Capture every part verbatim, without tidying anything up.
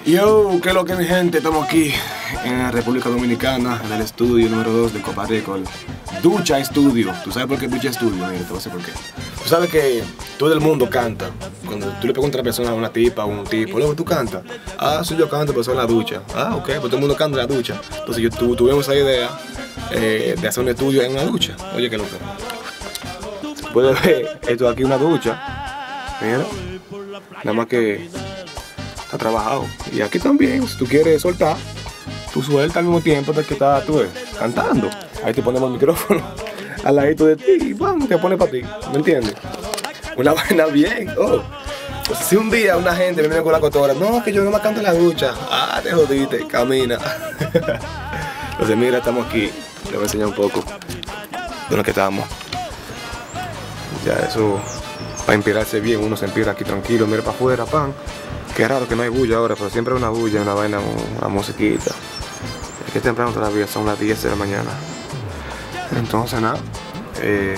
Yo, ¿qué es lo que mi gente? Estamos aquí en la República Dominicana, en el estudio número dos de Copa Record. Ducha Studio. ¿Tú sabes por qué Ducha Studio? Mira, te voy a decir por qué. Tú sabes que todo el mundo canta. Cuando tú le preguntas a una persona, a una tipa o un tipo, luego tú cantas. Ah, sí, yo canto, pero soy en la ducha. Ah, ok, pues todo el mundo canta en la ducha. Entonces yo tu, tuvimos esa idea eh, de hacer un estudio en una ducha. Oye, qué loco. Puedes ver, esto aquí es una ducha. Mira, nada más que está trabajado. Y aquí también, si tú quieres soltar, tú sueltas al mismo tiempo de que estás tú ves, cantando. Ahí te ponemos el micrófono al ladito de ti y ¡bam! Te pone para ti. ¿Me entiendes? Una vaina bien. Oh. Pues si un día una gente me viene con la cotora, no, que yo no me canto en la ducha. Ah, te jodiste, camina. Entonces mira, estamos aquí. Les voy a enseñar un poco de lo que estamos. Ya eso, para inspirarse bien, uno se inspira aquí tranquilo, mira para afuera, pan. Qué raro que no hay bulla ahora, pero siempre hay una bulla, una vaina, una musiquita. Es que es temprano todavía, son las diez de la mañana. Entonces nada, eh,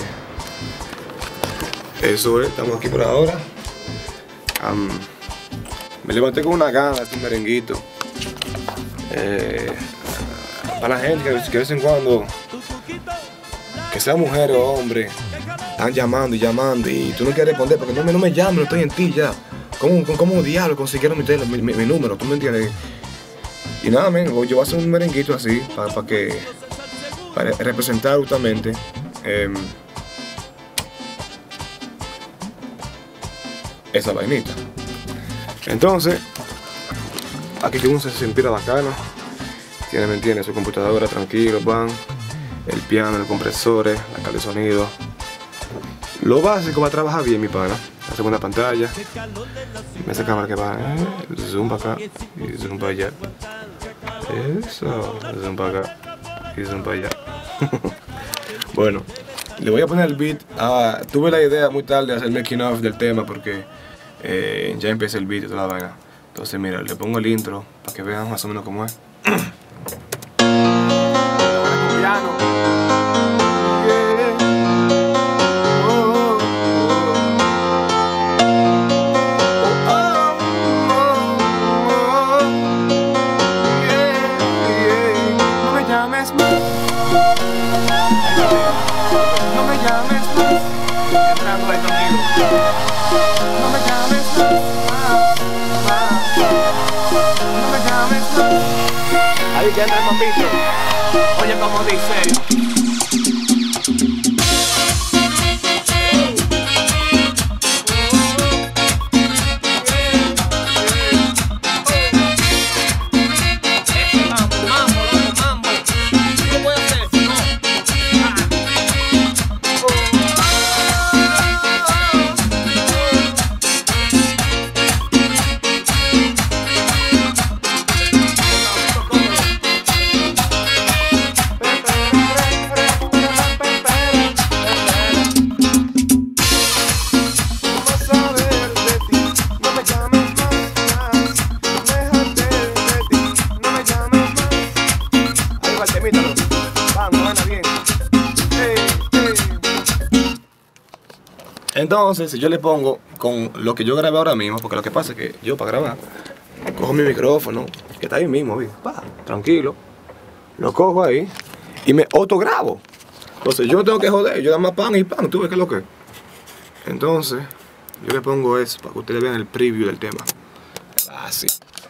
eso es, estamos aquí por ahora. Um, me levanté con una gana de hacer un merenguito. Eh, para la gente que, que de vez en cuando, que sea mujer o hombre, están llamando y llamando y tú no quieres responder porque no me, no me llames, no estoy en ti ya. ¿Cómo, cómo, cómo diablos consiguieron mi, mi, mi, mi número? ¿Tú me entiendes? Y nada, men, yo voy a hacer un merenguito así para, para que para representar justamente eh, esa vainita. Entonces, aquí que uno se inspira bacano. Tiene, ¿me entiendes? Su computadora tranquilo, van. El piano, los compresores, la caja de sonido. Lo básico va a trabajar bien, mi pana. La segunda pantalla. Esa cámara que va, eh, zoom para acá y zoom para allá. Eso, zoom para acá y zoom para allá. Bueno, le voy a poner el beat. Ah, tuve la idea muy tarde de hacer making of del tema porque eh, ya empecé el beat y toda la vaina. Entonces mira, le pongo el intro para que vean más o menos cómo es. No me llames más, más, no me llames más. Ahí que entra el mambito. Oye como dice. Entonces, si yo le pongo con lo que yo grabé ahora mismo, porque lo que pasa es que yo para grabar, cojo mi micrófono, que está ahí mismo, pa, tranquilo, lo cojo ahí y me autograbo. Entonces yo no tengo que joder, yo da más pan y pan, tú ves qué es lo que es. Entonces, yo le pongo eso para que ustedes vean el preview del tema. Así.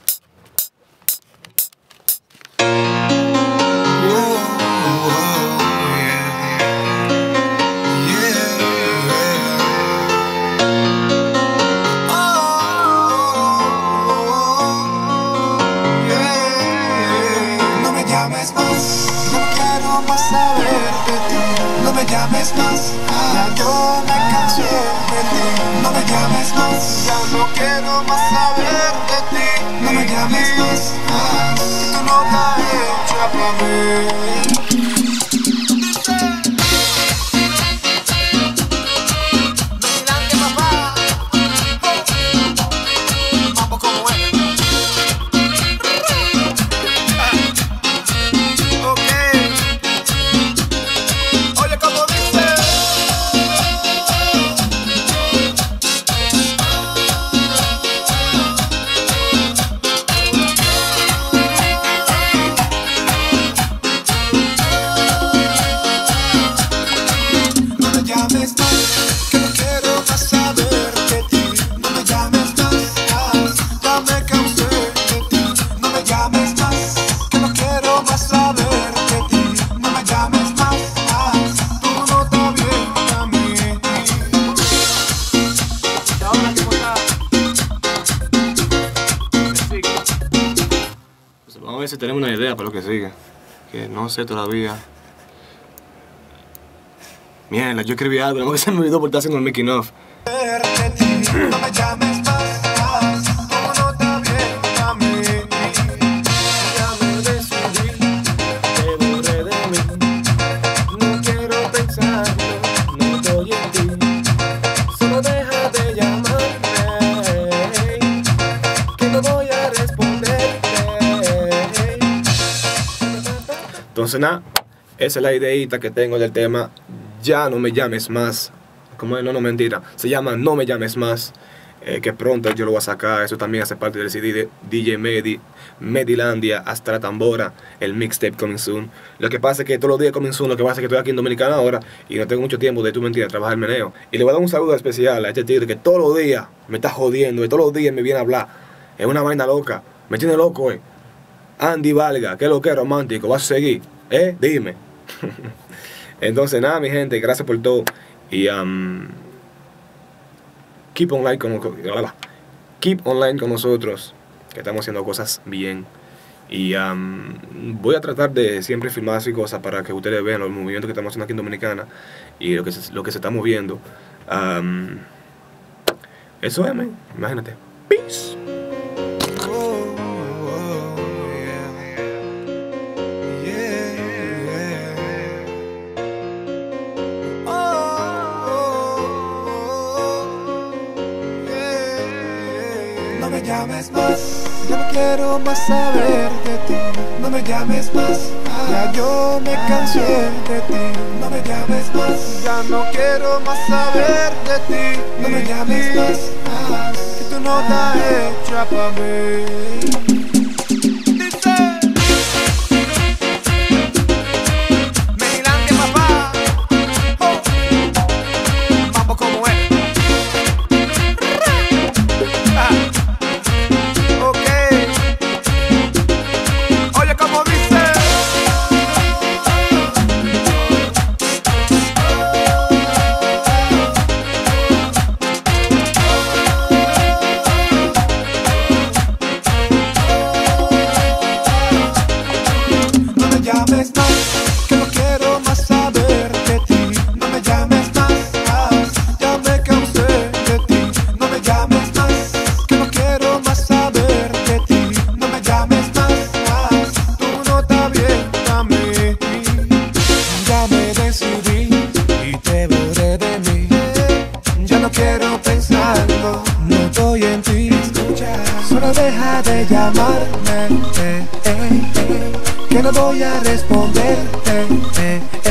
No me llames más, ya yo me cansé de ti. No me llames más, ya no quiero más saber de ti. No me llames más, ah, que tú no me has hecho para ver. ver si tenemos una idea para lo que sigue. Que no sé todavía. Mierda, yo escribí algo, no que se me olvidó por estar haciendo el making of. No me llames más, más, tú no estás bien a mí. Ya me decidí, te borré de mí. No quiero pensarlo, no estoy en ti. Solo deja de llamarme, que no voy a responderte. Entonces nada, esa es la ideita que tengo del tema. Ya no me llames más. Como es, no, no, mentira. Se llama No me llames más. Eh, que pronto yo lo voy a sacar. Eso también hace parte del C D de D J Medi, Medilandia, hasta la tambora. El mixtape coming soon. Lo que pasa es que todos los días coming soon. Lo que pasa es que estoy aquí en Dominicana ahora y no tengo mucho tiempo de, tú me entiendes, trabajar el meneo. Y le voy a dar un saludo especial a este tigre que todos los días me está jodiendo. Y todos los días me viene a hablar. Es una vaina loca. Me tiene loco, eh. Andy Valga, que lo que es romántico. ¿Vas a seguir? ¿Eh? Dime. Entonces nada, mi gente, gracias por todo. Y um, keep online con, keep online con nosotros, que estamos haciendo cosas bien. Y um, voy a tratar de siempre filmar así cosas para que ustedes vean los movimientos que estamos haciendo aquí en Dominicana y lo que se, lo que se está moviendo. Um, eso es, man. Imagínate. Peace. No me llames más, ya no quiero más saber de ti. No me llames más, ya yo me cansé de ti. No me llames más, ya no quiero más saber de ti. No me llames más, más, que tú no estás hecha para mí. Solo deja de llamarme, eh, eh, eh, que no voy a responderte, eh,